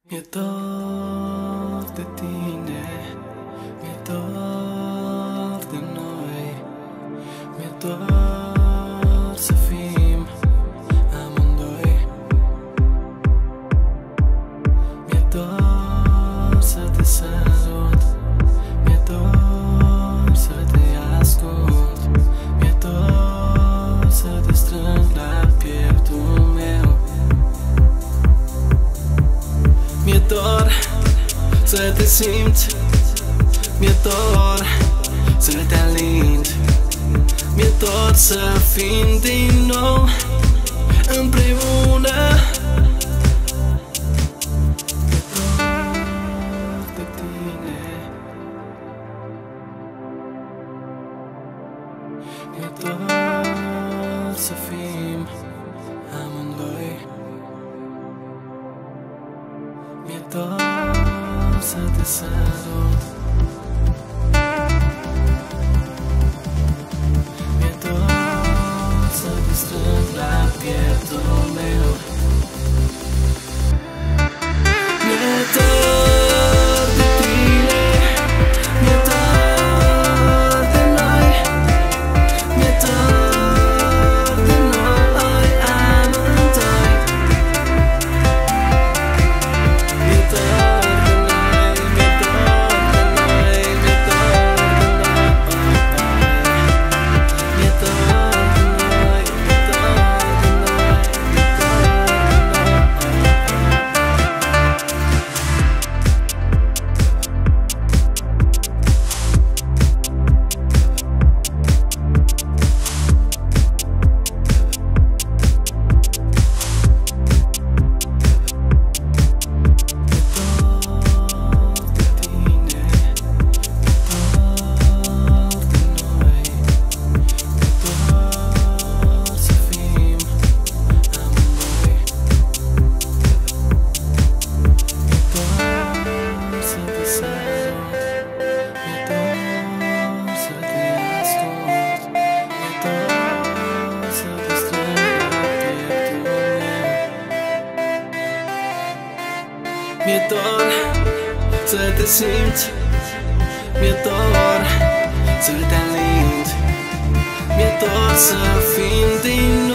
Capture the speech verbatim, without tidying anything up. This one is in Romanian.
Mi-e dor de tine, mi-e dor de noi, mi-e dor să fim amândoi. Mi-e dor să te sărut, mi-e dor să te ascult, mi-e dor să te strâng la pieptul meu. Mi-e dor să te simt, mi-e dor să te alind, mi-e dor să fim din nou împreună. Mi-e dor de tine, mi-e dor să fim amândoi. Mi-e dor să te sărut, mi-e dor să te strâng la pieptul meu. Mi-e dor de tine, mi-e dor de noi, mi-e dor de noi amândoi. Mi-e dor de noi, mi-e dor de noi, mi-e dor de noi. Mi-e dor de noi, mi-e dor de noi, mi-e Mi-e dor să te simt, mi-e dor să te alind, mi-e dor să fim din nou